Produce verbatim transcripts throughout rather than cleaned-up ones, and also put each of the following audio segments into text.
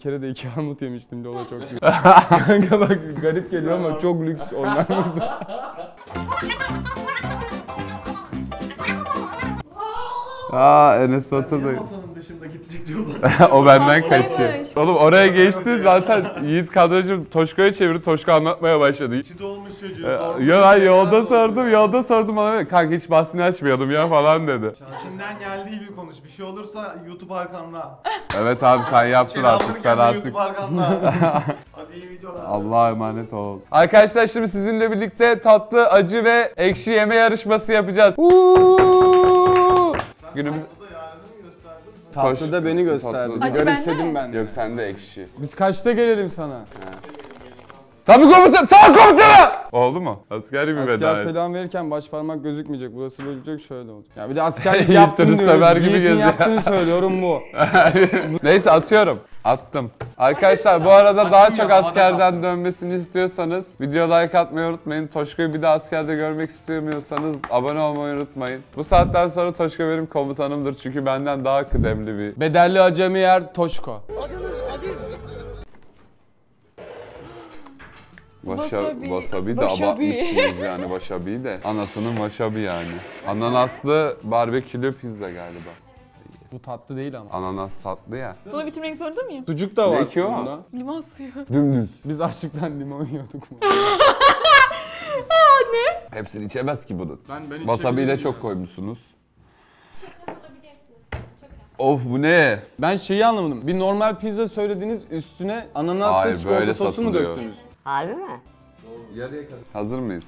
Bir kere de iki armut yemiştim de o da çok lüks. Kanka bak garip geliyor ama çok lüks onlar burada. Aa Enes Batur da. Masanın dışında gidecek diyorlar. O benden kaçıyor. Oğlum oraya geçti zaten Yiğit kadrajım Toşko'ya çevirdi. Toşko anlatmaya başladı. İçi dolmuş çocuğu. Ya ben yolda sordum, yolda sordum bana kanka hiç bahsini açmayalım ya falan dedi. İçinden geldiği gibi konuş. Bir şey olursa YouTube arkamda. Evet abi sen yaptın artık, sen artık. YouTube arkamda. Hadi iyi videolar. Allah'a emanet ol. Arkadaşlar şimdi sizinle birlikte tatlı, acı ve ekşi yeme yarışması yapacağız. Uuu! Günümüz... Tatlıda beni gösterdi. Bir Acı garipsedim ben. Yok sende ekşi. Biz kaçta gelelim sana? Tabii komutan, sağ komutanım! Oldu mu? Asker gibi Asker veda et. selam verirken baş parmak gözükmeyecek. Burası bölecek şöyle olacak. Ya bir de askerlik Yiğit'in yaptım Rüstemer diyorum. gibi Yiğit'in geziyor. yaptığını söylüyorum bu. Neyse atıyorum. Attım. Arkadaşlar bu arada daha çok askerden dönmesini istiyorsanız video like atmayı unutmayın. Toşko'yu bir daha askerde görmek istemiyorsanız abone olmayı unutmayın. Bu saatten sonra Toşko benim komutanımdır çünkü benden daha kıdemli bir... Bedelli acemi yer Toşko. Başa, Wasabi. wasabi de Wasabi. abartmışsınız yani wasabi de. Anasının wasabi yani. Ananaslı barbekülü pizza galiba. Bu tatlı değil ama. Ananas tatlı ya. Bunu bitirmek zorunda mıyım? Sucuk da var. Ne ki o? bunda. Limon suyu. Dümdüz. Biz açlıktan limon yiyorduk. Hepsini içemez ki bunun. Ben, ben Wasabi'yi de çok koymuşsunuz. Of bu ne? Ben şeyi anlamadım. Bir normal pizza söylediniz üstüne ananaslı Hayır, çikolata böyle sosu mu satılıyor. döktünüz? Harbi mi? Hazır mıyız?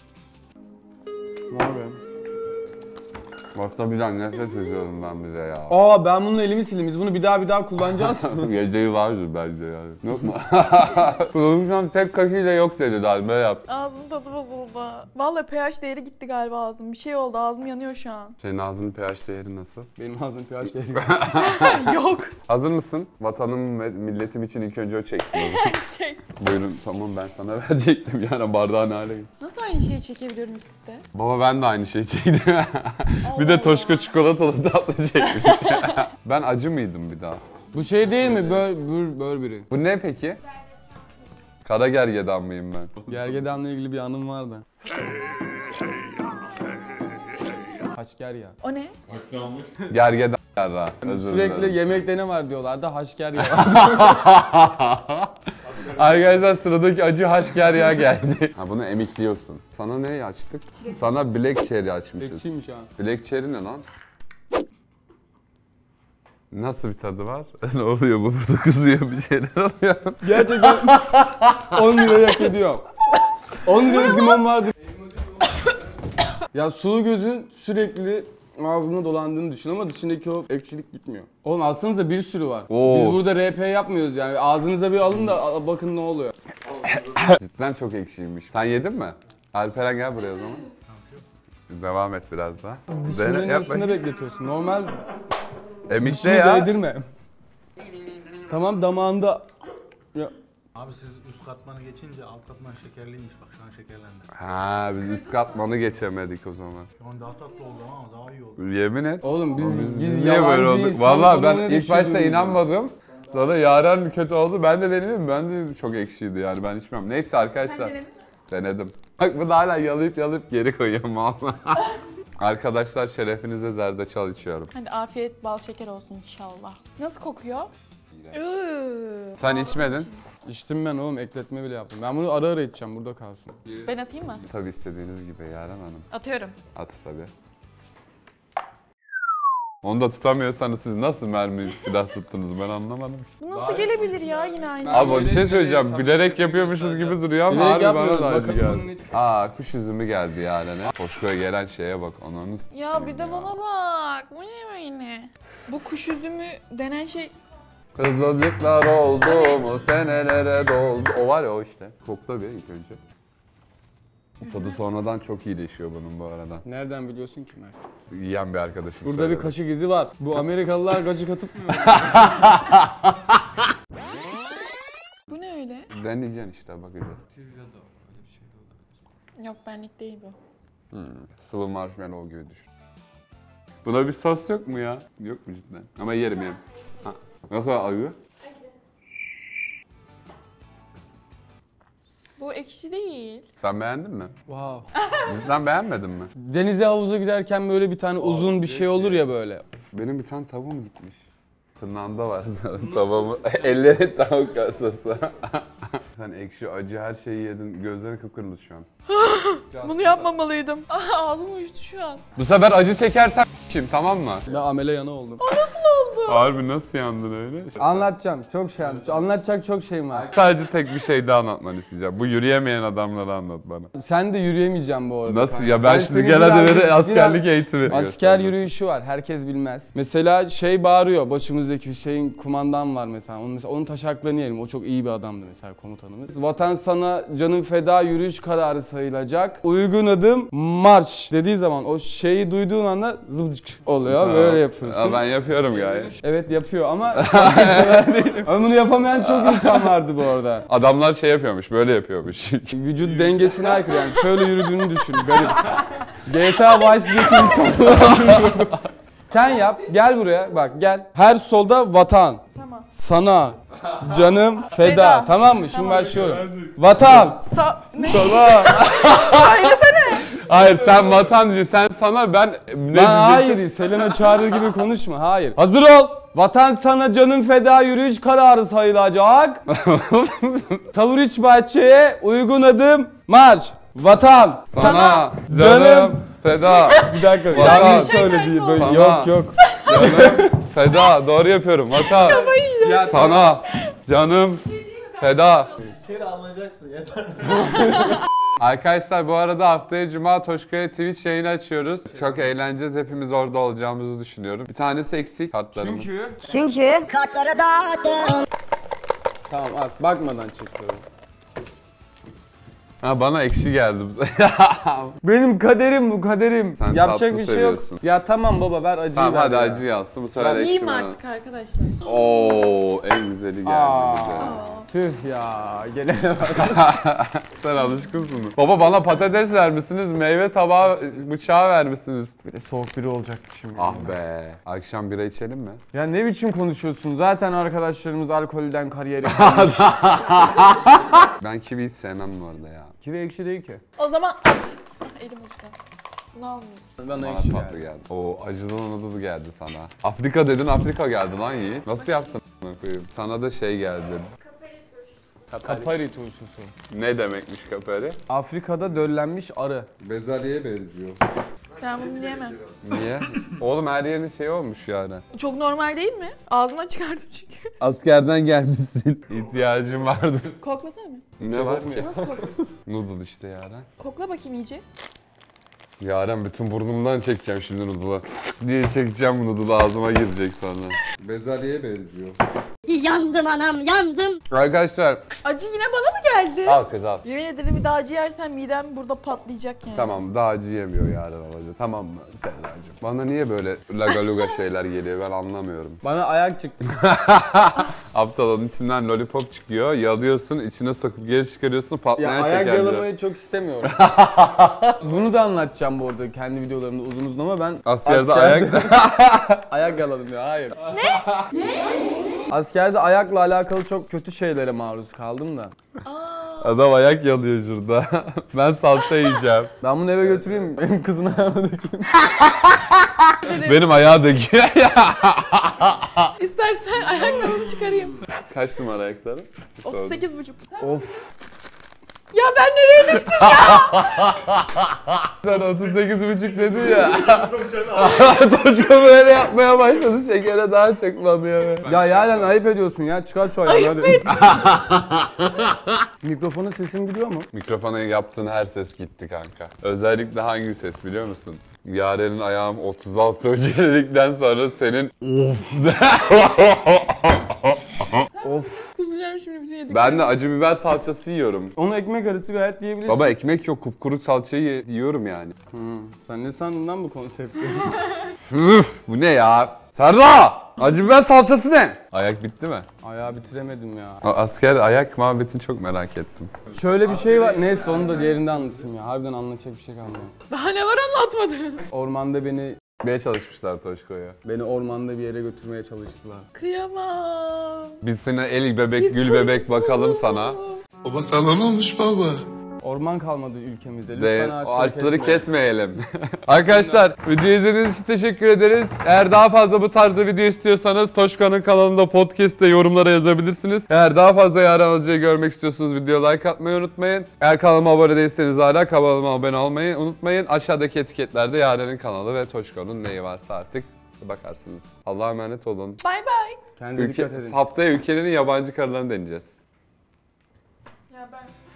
Var be. Wasabi'den nefret ediyorum ben bize ya. Aa ben bununla elimi sildim. Biz bunu bir daha bir daha kullanacağız. Geceyi vardır bence yani. Yok mu? Kullanırken tek kaşıyla yok dedi darbe yap. Ağzımın tadı bozuldu. Vallahi pH değeri gitti galiba ağzım. Bir şey oldu, ağzım yanıyor şu an. Senin ağzının pH değeri nasıl? Benim ağzım pH değeri. Yok. Hazır mısın? Vatanım ve milletim için ilk önce o çeksin o zaman. Şey. Buyurun tamam ben sana verecektim yani bardağın hale. Nasıl aynı şeyi çekebiliyorum üst üste? Baba ben de aynı şeyi çektim. Bir de Toşko çikolatalı tatlı çekmiş. Ben acı mıydım bir daha? Bu şey değil mi? Böl, böl, böl biri. Bu ne peki? Kara gergedan mıyım ben? Gergedanla ilgili bir anım vardı. Haşker ya. O ne? Gergedan yarra. Özür Sürekli dilerim. yemekte ne var diyorlardı. Haşker ya. Arkadaşlar sıradaki acı haşker ya gelecek. Ha bunu emikliyorsun. Sana ne açtık? Sana black cherry açmışız. Ekşiymiş ha. Black cherry ne lan? Nasıl bir tadı var? Ne oluyor bu? Burada kızıyor bir şeyler oluyor. Gerçekten on liraya hak ediyor. on lira limon vardı. Ya sulu gözün sürekli ağzına dolandığını düşün ama dışındaki o ekşilik gitmiyor. Oğlum alsanıza bir sürü var. Oo. Biz burada R P yapmıyoruz yani. Ağzınıza bir alın da a- bakın ne oluyor. Cidden çok ekşiymiş. Sen yedin mi? Alperen gel buraya o zaman. Devam et biraz daha. Dişinin Dene, yap arasında bakayım. bekletiyorsun. Normal Emikle dişini ya. değdirme. Tamam damağında... Ya. Abi siz üst katmanı geçince alt katman şekerliymiş, bak şu an şekerlendi. Ha biz üst katmanı geçemedik o zaman. Şu an daha tatlı oldu ama daha iyi oldu. Yemin et. Oğlum biz, Biz, biz, biz niye böyle yalancı olduk? insan Vallahi ben konumuna ilk başta düşürdünüz. inanmadım. Sonra Yaren mi kötü oldu? Ben de denedim. Ben de çok ekşiydi yani ben içmem. Neyse arkadaşlar. Denedim. Bak bunu hala yalayıp yalayıp geri koyuyorum valla. Arkadaşlar şerefinize zerdeçal içiyorum. Hadi afiyet bal şeker olsun inşallah. Nasıl kokuyor? Iııı. Sen içmedin. İçtim ben oğlum, ekletme bile yaptım. Ben bunu ara ara içeceğim, burada kalsın. Ben atayım mı? Tabii istediğiniz gibi Yaren Hanım. Atıyorum. At tabii. Onu da tutamıyorsanız siz nasıl mermi silah tuttunuz ben anlamadım. Bu nasıl gelebilir ya yine aynı? Abi bir şey Bilerek söyleyeceğim. yapıyoruz. Bilerek yapıyormuşuz gibi duruyor ama Bilerek harbi bana yapmıyoruz, da acı bakalım bunun geldi. içi- Aa kuş üzümü geldi Yaren'e. Toşko'ya gelen şeye bak ananız. Ya bir de bana bak. Bu ne böyle? Bu kuş üzümü denen şey... Kızılcıklar oldu mu senelere doldu. O var ya o işte. Kokla bir ilk önce. Tadı sonradan çok iyileşiyor bunun bu arada. Nereden biliyorsun ki Mert? Yiyen bir arkadaşım Burada söyledi. bir kaşık izi var. Bu Amerikalılar kaşık atıp mı? Bu ne öyle? Deneyeceksin işte bakacağız. Yok benlik değil bu. Hmm, sıvı marshmallow gibi düşün. Buna bir sos yok mu ya? Yok mu cidden? Ama yerim yerim. Ha. Nasıl acı? Bu ekşi değil. Sen beğendin mi? Wow. Sen beğenmedin mi? Denize havuza giderken böyle bir tane uzun bir şey olur ya böyle. Benim bir tane tavuğum gitmiş. Tırnağında var tavuğumu. Elleri tavuk kasası. Sen ekşi, acı her şeyi yedin. Gözlerin kıpkırmızı şu an. Bunu yapmamalıydım. Aa, ağzım uyuştu şu an. Bu sefer acı çekersen şimdi tamam mı? Ben amele yana oldum. Harbi nasıl yandın öyle? Anlatacağım. Çok şey anlatacağım. Anlatacak çok şeyim var. Sadece tek bir şey daha anlatmanı isteyeceğim. Bu yürüyemeyen adamları anlat bana. Sen de yürüyemeyeceğim bu arada. Nasıl kanka. ya? Ben, şimdi seni genelde birazcık- böyle askerlik biraz- eğitimi Asker gösterdim. yürüyüşü var. Herkes bilmez. Mesela şey bağırıyor. Başımızdaki Hüseyin kumandan var mesela. Onun, mesela onun taşaklarını yiyelim. O çok iyi bir adamdı mesela komutanımız. Vatan sana canın feda yürüyüş kararı sayılacak. Uygun adım marş dediği zaman o şeyi duyduğun anda zıvıcık oluyor. Böyle yapıyorsun. Aa, ben yapıyorum gayet. Evet yapıyor ama ama bunu yapamayan çok insan vardı bu arada. Adamlar şey yapıyormuş, böyle yapıyormuş. Vücut dengesine aykırı yani şöyle yürüdüğünü düşün garip. G T A Vice City'deki insanlar. Sen yap, gel buraya bak gel. Her solda vatan, Tamam. sana, canım, feda. Feda. Tamam mı? Şimdi Tamam. başlıyorum. Vatan, Sa ne? sana. Hayır sen vatancı, sen sana ben ne Lan diyecektim? hayır, Selena çağırır gibi konuşma. Hayır. Hazır ol. Vatan sana canım feda yürüyüş kararı sayılacak. Tavır iç bahçeye uygun adım marş. Vatan Sana, canım, canım, feda, Bir dakika. Vatan. Yanlış söyledi. Böyle Sana. yok yok. canım, feda. Doğru yapıyorum. Vatan, sana, canım, feda. İçeri alınacaksın yeter. Arkadaşlar bu arada haftaya Cuma Toşka'ya Twitch yayını açıyoruz. Çok eğleneceğiz. Hepimiz orada olacağımızı düşünüyorum. Bir tanesi eksik kartlarımın. Çünkü Çünkü kartları dağıttım. tamam at bakmadan çekiyorum. Ha bana ekşi geldi bu sefer. Benim kaderim bu kaderim. Sen Yapacak tatlı bir şey seviyorsun. yok. Ya tamam baba ver acıyı Tamam ver. hadi ya. acı yazsın. Bu sefer ekşi Yiyeyim bana. artık arkadaşlar. Oo en güzeli geldi Aa, bize. tüh ya gelene bak. Sen alışkınsın. Baba bana patates vermişsiniz, meyve tabağı, bıçağı vermişsiniz. Bir de soğuk biri olacaktı şimdi. Ah be. Akşam bira içelim mi? Ya ne biçim konuşuyorsun? Zaten arkadaşlarımız alkolden kariyer yapıyor. Ben kivi hiç sevmem bu arada ya. Kivi ekşi değil ki. O zaman at. Ah, elim uçtu. Bunu almayayım. Bana Bana ekşi tatlı geldi. geldi. Oo acıdan adı geldi sana. Afrika dedin, Afrika geldi lan iyi. Nasıl yaptın? a**ına? Sana da şey geldi. Kapari turşusu. Ne demekmiş kapari? Afrika'da döllenmiş arı. Bezelye benziyor. Ben bunu yiyemem. Niye? Oğlum her yerin şey olmuş yani. Çok normal değil mi? Ağzımdan çıkardım çünkü. Askerden gelmişsin. İhtiyacım vardı. Koklasana mı? Ne var ki? Nasıl kokla? Noodle işte Yaren. Kokla bakayım iyice. Yaren bütün burnumdan çekeceğim şimdi noodle'ı. diye çekeceğim bu noodle'ı ağzıma girecek sonra. Bezelye benziyor. Yandım anam yandım. Arkadaşlar Acı yine bana mı geldi? al kız al. Yemin ederim bir daha acı yersen midem burada patlayacak yani. Tamam daha acı yemiyor Yaren Alacı. Tamam mı Serracığım? Bana niye böyle lagaluga şeyler geliyor ben anlamıyorum. Bana ayak çıktı. Aptal onun içinden lollipop çıkıyor, yalıyorsun, içine sokup geri çıkarıyorsun, Ya patlayan ayak şeker diyor. yalamayı çok istemiyorum. Bunu da anlatacağım bu arada kendi videolarımda uzun uzun ama ben Askerde askerde- ayak... ayak yaladım ya hayır. Ne? Askerde ayakla alakalı çok kötü şeylere maruz kaldım da. Adam ayak yalıyor şurada. ben salça yiyeceğim. Ben bunu eve götüreyim benim kızın ayağına dökeyim. Benim ayağı döküyor ya. İstersen ayakkabımı çıkarayım. Kaç numara ayakları? otuz sekiz buçuk. Of. Ya ben nereye düştüm? Sen otuz sekiz buçuk dedin ya. Toşko böyle yapmaya başladı. Şekere daha çok banıyor. Ya Yaren ayıp ediyorsun ya çıkar şu ayağını hadi. Mikrofonun sesim gidiyor mu? Mikrofona yaptığın her ses gitti kanka. Özellikle hangi ses biliyor musun? Yaren'in ayağım otuz altı dedikten sonra senin Of. Kusacağım şimdi bütün yedik. ben de acı biber salçası yiyorum. Onu ekmek arası gayet yiyebilirsin. Baba ekmek yok kupkuru salçayı ye- yiyorum yani. Hmm, sen ne sandın lan bu konsepti? Üf, bu ne ya? Serda! Acı biber salçası ne? Ayak bitti mi? Ayağı bitiremedim ya. O asker ayak muhabbetini çok merak ettim. Şöyle bir şey var. Neyse onu da yerinde anlatayım ya. Harbiden anlatacak bir şey kalmıyor. Daha ne var anlatmadın. Ormanda beni Beye çalışmışlar Toşko'ya. beni ormanda bir yere götürmeye çalıştılar. Kıyamam. Biz sana el bebek, Biz gül bebek polis bakalım olduk. sana. Baba sana ne olmuş baba? Orman kalmadı ülkemizde. Lütfen Ve ağaçları, o ağaçları kesmeyin. kesmeyelim. Arkadaşlar videoyu izlediğiniz için teşekkür ederiz. Eğer daha fazla bu tarzda video istiyorsanız Toşkan'ın kanalında podcast'te yorumlara yazabilirsiniz. Eğer daha fazla Yaren Alıcı'yı görmek istiyorsanız videoya like atmayı unutmayın. Eğer kanalıma abone değilseniz hala kanalıma abone olmayı unutmayın. Aşağıdaki etiketlerde Yaren'in kanalı ve Toşkan'ın neyi varsa artık bakarsınız. Allah'a emanet olun. Bay bay. Kendinize Ülke, dikkat edin. haftaya ülkenin yabancı karılarını deneyeceğiz. Ya ben